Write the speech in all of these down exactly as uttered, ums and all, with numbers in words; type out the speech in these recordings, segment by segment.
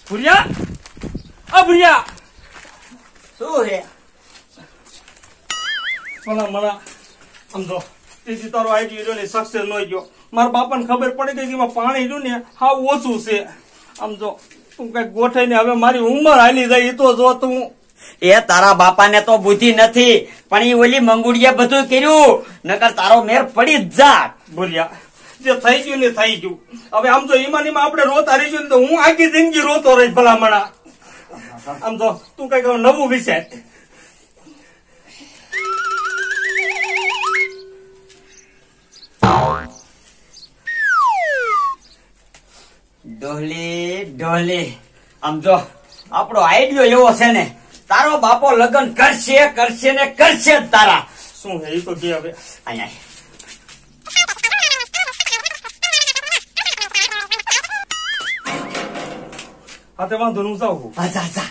ભુરિયા આ ભુરિયા શું હે મને મને સમજો તેથી તારો આઈડિયો જો ને સક્સેસ નો ગયો મારા બાપાને ખબર પડી ગઈ કે એમાં પાણી જો ને હા ઓછું છે સમજો તું કઈ ગોઠાઈ ને હવે મારી ઉંમર હાલી જાય એ તો જો તું એ તારા બાપાને તો બુદ્ધિ નથી પણ એ ઓલી મંગુડિયા બધું કર્યું નકર તારો મેર પડી જ જાત ભુરિયા જે થઈ ગયું ને થઈ ગયું હવે આમ જો ઈમાન ઈમાં આપણે રોતા રહીશું ને તો હું આખી જિંદગી રોતો રહીશ ભલામણા આમ તો તું કઈક નવું વિચાર ડોહલી ડોહલી આમ જો આપણો આઈડિયો એવો છે ને તારો બાપો લગ્ન કરશે કરશે ને કરશે જ તારા શું હે એ તો કે હવે અહીંયા હા તે વાંધો હું જાઉં અચ્છા અચ્છા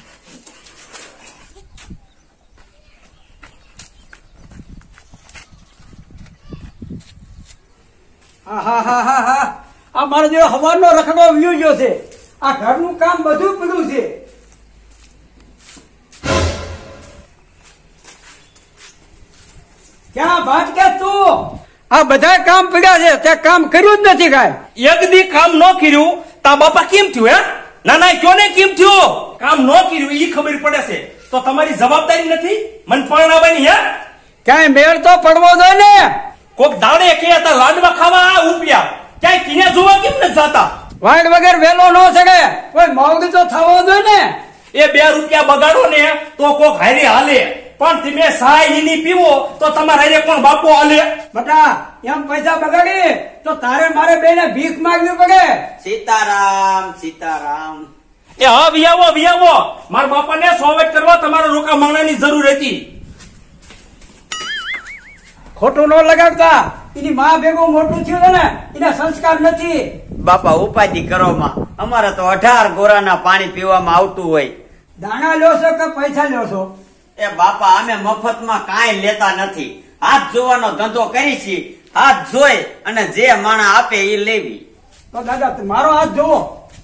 હા હા હા હા હા આ મારો જે હવાનો રખડો વ્યુ ગયો છે આ ઘરનું કામ બધું પડ્યું છે ક્યાં ભાટકે તું આ બધા કામ પડ્યા છે તે કામ કર્યું જ નથી કાંઈ એક દી કામ ન કર્યું તા બાપા કેમ થયું હે ના ના કયો ને કેમ થયું કામ ન કર્યું ઈ ખબર પડે છે તો તમારી જવાબદારી નથી મન પરણાવવાની હે ક્યાંય મેળ તો પડવો જોઈએ ને કોક દાડે કે હતા લાડવા ખાવા ઉપડ્યા ક્યાંય કિન્યા જોવા કેમ નથી જાતા વાડ વગર વેલો ન ચડે કોઈ મોંઘી તો થવો જોઈએ ને એ બે રૂપિયા બગાડો ને તો કોક હારી હાલે પણ તમે સાય એની પીવો તો તમારે હારે કોણ બાપો હાલે બટા એમ પૈસા બગાડી તો તારે મારે બેને ભીખ માંગવી પડે સીતારામ સીતારામ એ હા વિયાવો વિયાવો મારા બાપાને સોવેટ કરવા તમારે રોકા માંગવાની જરૂર હતી ખોટું ન લગાડતા એની માં ભેગું મોટું થયું છે ને એના સંસ્કાર નથી બાપા ઉપાધિ કરો માં અમારે તો અઢાર ગોરાના પાણી પીવામાં આવતું હોય દાણા લ્યો છો કે પૈસા લ્યો છો એ બાપા અમે મફતમાં કાંઈ લેતા નથી હાથ જોવાનો ધંધો કરી છી હાથ જોઈ અને જે માણા આપે એ લેવી તો દાદા મારો હાથ જોવો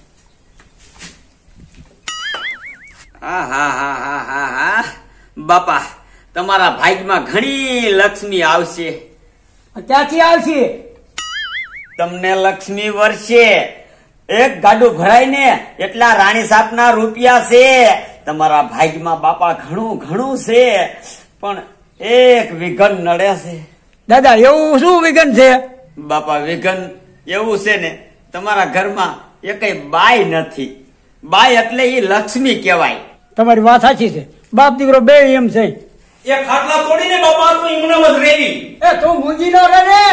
હા હા હા હા હા હા બાપા તમારા ભાગ્યમાં ઘણી લક્ષ્મી આવશે ક્યાંથી આવશે તમને લક્ષ્મી વર્ષે એક ગાડું ભરાય ને એટલા રાણી સાપના રૂપિયા છે તમારા ભાગ્યમાં બાપા ઘણું ઘણું છે પણ એક વિઘન નડે છે દાદા એવું શું વિઘન છે બાપા વિઘન એવું છે ને તમારા ઘરમાં એકય બાઈ નથી બાઈ એટલે એ લક્ષ્મી કહેવાય તમારી વાત સાચી છે બાપ દીકરો બે એમ છે એ ખાટલા તોડીને બાપા તું ઈમનામ જ રેવી એ તું મૂંગી નો રે ને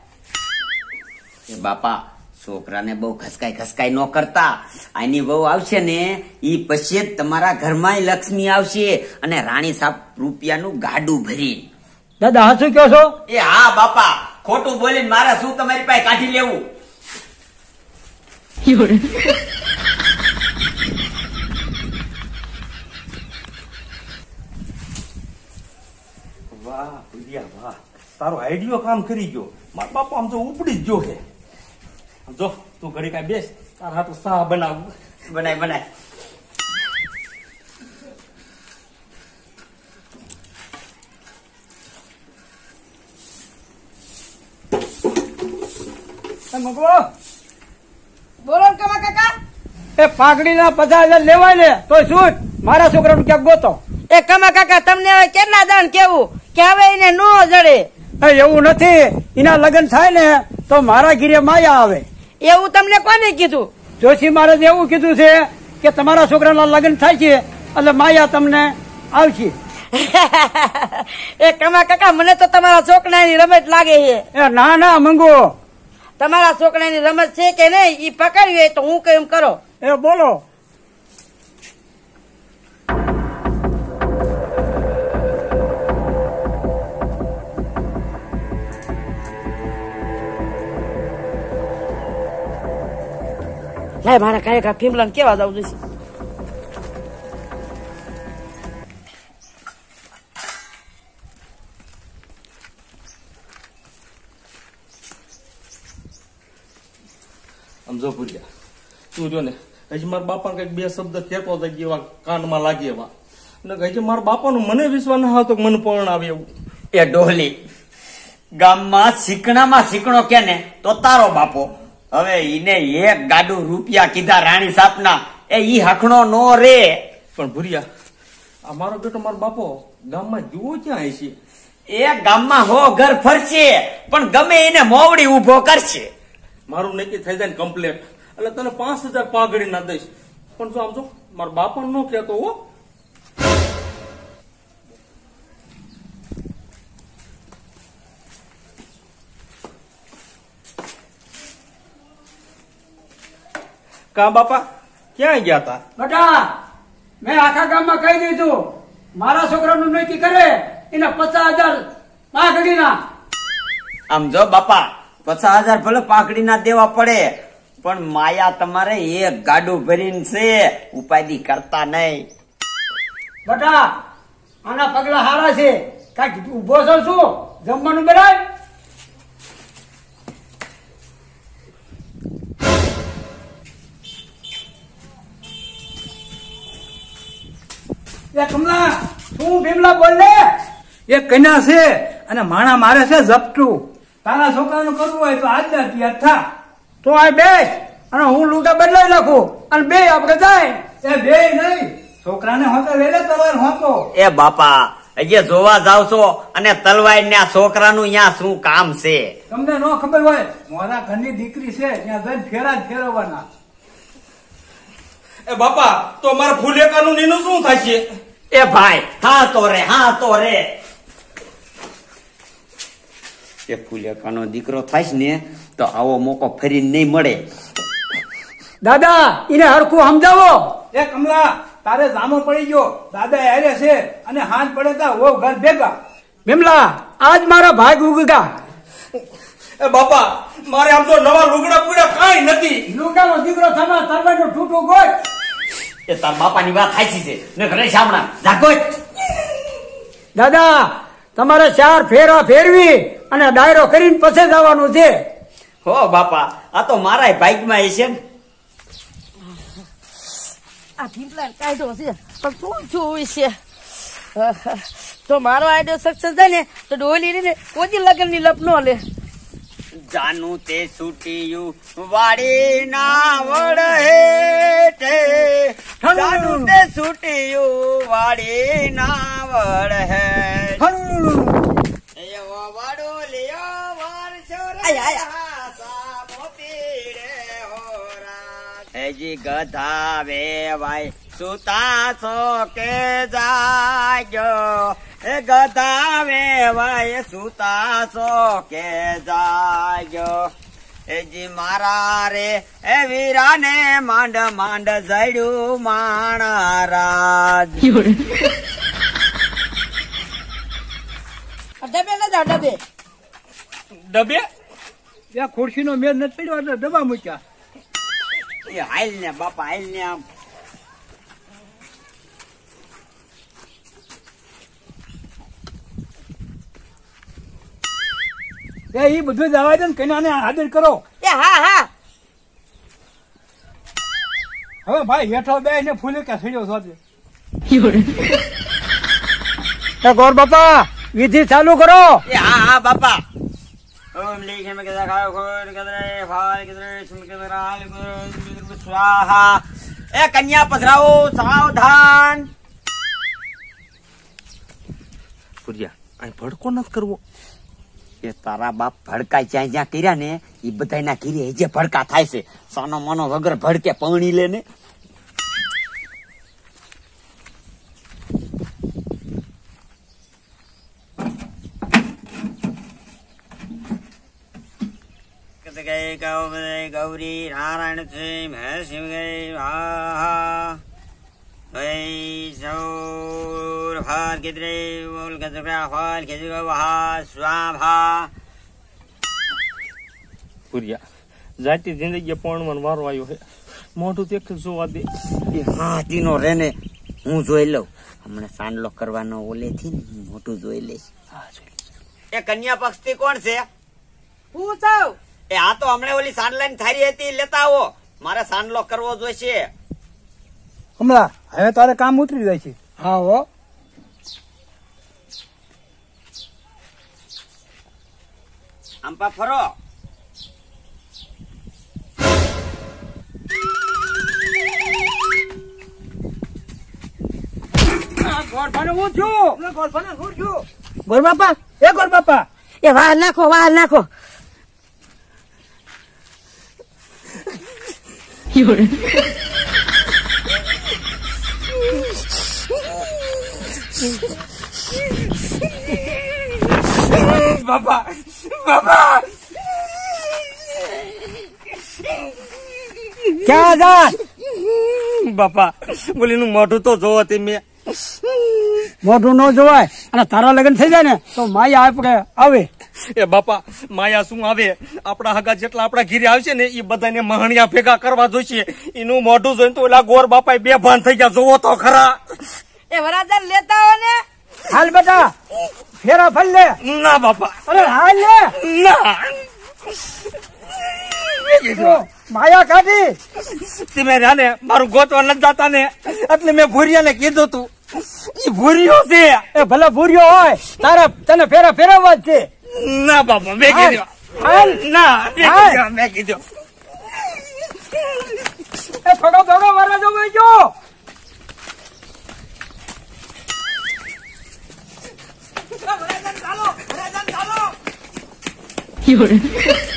એ બાપા છોકરાને બહુ ખસકાઈ ખસકાઈ ન કરતા આની બહુ આવશે ને ઈ પછી જ તમારા ઘરમાં લક્ષ્મી આવશે અને રાણી સાહેબ રૂપિયાનું ગાડું ભરી દાદા હા શું કહો છો એ હા બાપા ખોટું બોલીને મારે શું તમારી પાસે કાઢી લેવું વાહ ભુરિયા વાહ તારો આઈડિયો કામ કરી ગયો મારા બાપા આમ તો ઉપડી જ ગયો છે જો તું ઘડી કાંઈ બેસ તારા હાથું સા બનાવું બનાય બનાય મગવો બોલો ને કમા કાકા એ પાઘડી ના પચાસ હજાર લેવાય ને તો શું મારા છોકરાનું ક્યાંક ગોતો એ કમા કાકા તમને હવે કેટલા દાન કેવું કે હવે એને નો જડે એવું નથી એના લગ્ન થાય ને તો મારા ઘીરે માયા આવે એવું તમને કોને કીધું જોશી મહારાજ એવું કીધું છે કે તમારા છોકરાના લગ્ન થાય છે એટલે માયા તમને આવશે એ કમા કાકા મને તો તમારા છોકરાની રમત લાગે છે એ ના ના મંગો તમારા છોકરાની રમત છે કે નહીં ઈ પકડવી હોય તો હું કેમ કરો એ બોલો લાય મારા કાયકા ભીમલા ને કેવા જવું જોઈશે સમજો ભૂલ્યા તું જો ને હજી મારા બાપા કઈક બે શબ્દ કહેતો હતા જેવા કાનમાં લાગે એવા, અને હજી મારા બાપાનું મને વિશ્વાસ ન આવતો કે મને પણ આવે એવું. એ ડોહલી, ગામમાં શીકણામાં શીકણો કે ને તો તારો બાપો. હવે ઈને એક ગાડું રૂપિયા કીધા રાણી સાપના, એ ઈ હખણો નો રે. પણ ભૂરિયા, આ મારો બેટો મારો બાપો ગામમાં જુઓ ક્યાં છે? એ ગામમાં હો ઘર ફરશે, પણ ગમે એને મોવડી ઉભો કરશે. મારું નક્કી થઈ જાય ને કમ્પ્લેટ, એટલે તને પાંચ હજાર પાઘડી ના દઈશ. પણ જો આમ જો મારા બાપા નો કહેતો હો. કા બાપા ક્યાં ગયા તા? બેટા મેં આખા ગામમાં કહી દીધું, મારા છોકરાનું નક્કી કરે એને પચાસ હજાર પાઘડીના. આમ જો બાપા, પચાસ હજાર ભલે પાકડી ના દેવા પડે, પણ માયા તમારે એક ગાડું ભરીને છે, ઉપાધિ કરતા નહીં. બેટા આના પગલા હારા છે, કાંઈક ઉભો છો શું? જમવાનું બનાય. એ કમલા, શું ભીમલા બોલ ને? એ કન્યા છે અને માણા મારે છે ઝપટું. તારા છોકરાનું કરવું હોય તો આજ ના તૈયાર થા. તો આ બેસ અને હું લુગડા બદલાઈ નાખું અને બે આપણે જાય. એ બે નહીં, છોકરાને હોતો લઈ લે તલવાર હોતો. એ બાપા, હજી જોવા જાવ છો અને તલવાઈ ને આ છોકરાનું અહીંયા શું કામ છે? તમને ન ખબર હોય, મારા ઘરની દીકરી છે ત્યાં જઈને ફેરા જ ફેરવવાના. એ બાપા, તો મારા ફૂલેકાનું નીનું શું થશે? એ ભાઈ, હા તો રે, હા તો રે. એ ફૂલેકાનો દીકરો થાય ને તો આવો મોકો ફરીને નહીં મળે. દાદા એને હરખું સમજાવો. એ કમલા, તારે જામો પડી ગયો, દાદા હારે છે અને હાથ પડે તા વો ઘર ભેગા. ભીમલા આજ મારા ભાગ ઉગા. એ બાપા, મારે આમ તો નવા લુગડા પૂડા કાંઈ નથી. લુગાનો દીકરો થવા તરવાનું ઠૂઠું ગોય. એ તાર બાપાની વાત સાચી છે ને, ઘરે સામણા જાગો. દાદા તમારે ચાર ફેરા ફેરવી અને ડાયરો કરીને પછી જવાનું છે. હો બાપા, આ તો મારા બાઈકમાં છે ને. આ ભીમલા કાયદો છે પણ શું જોવું છે? તો મારો આઈડિયો સક્સેસ થાય ને તો ડોલી ને કોઈ લગ્ન ની લપ નો લે. જાનું તે છૂટિયું વાડી ના વડ હેઠે, જાનું તે છૂટિયું વાડી ના વડ હેઠે. એવો વાડો લ્યો વારસો રે આસા મોતી રે હોરા. એજી ગધા વેવાય સુતા છો કે જાગ્યો, એ ગધા વેવાય સુતા છો કે જાગ્યો. એજી મારા રે એ વીરાને માંડ માંડ જડ્યું માણારાજ. ડબે ન જા ડબે. ડબે ત્યાં ખુરશીનો મેળ નથી પડ્યો એટલે ડબ્બા મૂક્યા. એ હાલ ને બાપા, હાલ ને. આમ એ ઈ બધું જવા દે ને, કન્યાને આદર કરો. એ હા હા હવે ભાઈ હેઠો બે ને ફૂલેકા છેડ્યો છો. એ ગોર બાપા વિધિ ચાલુ કરો. એ હા હા બાપા. ઓમ લેખે મે કદા ખાયો ખોર કદરે ફાલ કદરે સુમ કદરા લ સ્વાહા. એ કન્યા પધરાવો, સાવધાન. ભૂરિયા, અહીં ભડકો નથી કરવો. એ તારા બાપ ભડકા જ્યાં જ્યાં કર્યા ને એ બધા ના ઘીરે જે ભડકા થાય છે. સોનો મોનો વગર ભડકે પાણી લે ને. ગૌરી નારાયણ સિંહ મહેશ શિવ ગઈ હા સૌર હાર કિદરે બોલ ગદરા હાલ કિદરે વહા સ્વાભા. ભૂરિયા, જાતી જિંદગી પણ વારો આવ્યો છે. મોઢું તે જોવા દે. એ હાથીનો રે ને હું જોઈ લઉં. હમણાં સાંડલો કરવાનો ઓલેથી ને મોટું જોઈ લઈશ. એ કન્યા પક્ષ થી કોણ છે? હું સૌ એ આ તો હમણાં ઓલી સાંડલા ની થારી હતી, લેતા આવો. મારે સાંડલો કરવો જોઈશે. કમલા હવે તારે કામ ઉતરી જાય છે. હા હો આંપા ફરો. ગોળભાને હું છું ગોર બાપા એ ગોર બાપા એ વાર નાખો વાર નાખો બાપા બાપા ક્યાં જા બાપા બોલીનું મોઢું તો જોવો તે મેં. મોઢું ન જોવાય અને તારા લગ્ન થઈ જાય ને તો માયા આપણે આવે. એ બાપા માયા શું આવે? આપણા હગા જેટલા આપણા ઘીરે આવશે ને એ બધાને મહણિયા ભેગા કરવા જોઈશે. એનું મોઢું જોઈને તો ઓલા ગોર બાપા બે ભાન થઈ ગયા. જોવો તો ખરા. એ વરાજાને લેતા હો ને હાલ બેટા ફેરા ફળ લે. ના બાપા અરે હાલ લે. ના. માયા કાઢી તમે રાને મારું ગોતવા નથી જાતા ને એટલે મેં ભૂરિયાને કીધું તું ઈ ભૂરિયો છે. એ ભલે ભૂર્યો હોય તારે તને ફેરા ફેરવવા જ છે. ના બાપા મેં કીધું. હાલ. ના મેં કીધું મેં કીધું. એ થોડો થોડો વરાજો વેચો. ચાલો